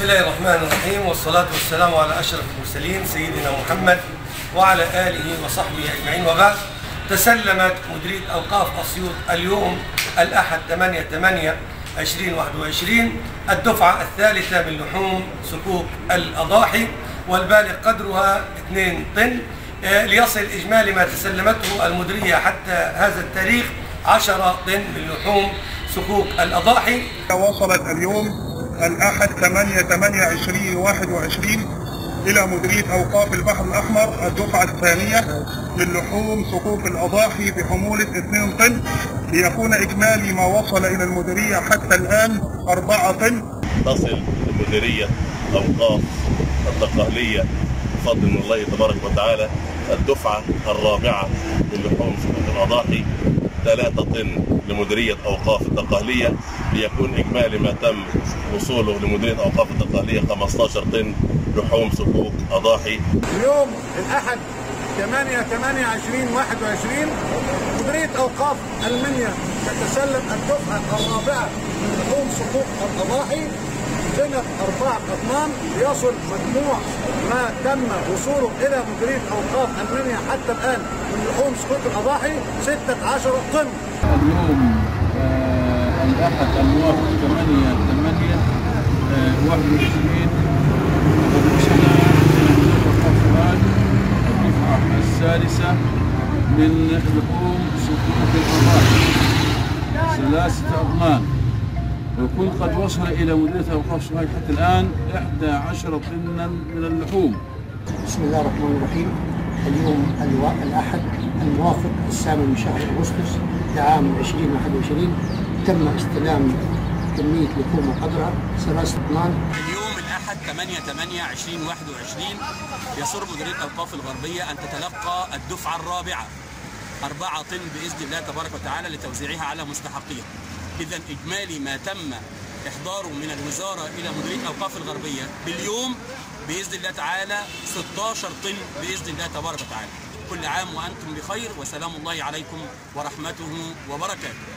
الله الرحمن الرحيم، والصلاة والسلام على أشرف المرسلين سيدنا محمد وعلى آله وصحبه أجمعين، وبعد. تسلمت مديرية أوقاف أسيوط اليوم الأحد 8/8/2021 الدفعة الثالثة من لحوم صكوك الأضاحي، والبالغ قدرها 2 طن، ليصل إجمالي ما تسلمته المديرية حتى هذا التاريخ 10 طن من لحوم صكوك الأضاحي. وصلت اليوم الأحد 8/8/2021 إلى مديرية أوقاف البحر الأحمر الدفعة الثانية من لحوم صكوك الأضاحي بحمولة 2 طن، ليكون إجمالي ما وصل إلى المديرية حتى الآن 4 طن. تصل لمديرية أوقاف الدقهلية بفضل من الله تبارك وتعالى الدفعة الرابعة من لحوم صكوك الأضاحي 3 طن لمديرية أوقاف الدقهلية، ليكون إجمالي ما تم وصوله لمديرية أوقاف الدقهلية 15 طن لحوم صكوك أضاحي. اليوم الأحد 8/8/2021 مديرية أوقاف المنيا تتسلم الدفعة الرابعة من لحوم صكوك الأضاحي بقيمة 4 أطنان، ليصل مجموع ما تم وصوله إلى مديرية أوقاف المنيا حتى الآن من لحوم صكوك الأضاحي 16 طن. اليوم الأحد الموافق 8/8/21 الدفعة الثالثة من لحوم صكوك الأضاحي 3 أطنان، ويكون قد وصل إلى مديرية أوقاف سوهاج حتى الآن 11 طنا من اللحوم. بسم الله الرحمن الرحيم. اليوم الأحد الموافق 8 من شهر أغسطس لعام 2021 تم استلام كمية لحوم قدرها 3 أطنان. اليوم الأحد 8/8/2021 يسر مديرية أوقاف الغربية أن تتلقى الدفعة الرابعة 4 طن بإذن الله تبارك وتعالى لتوزيعها على مستحقيها. إذن إجمالي ما تم إحضاره من الوزارة إلى مديرية أوقاف الغربية باليوم بإذن الله تعالى 16 طن بإذن الله تبارك وتعالى. كل عام وأنتم بخير، وسلام الله عليكم ورحمته وبركاته.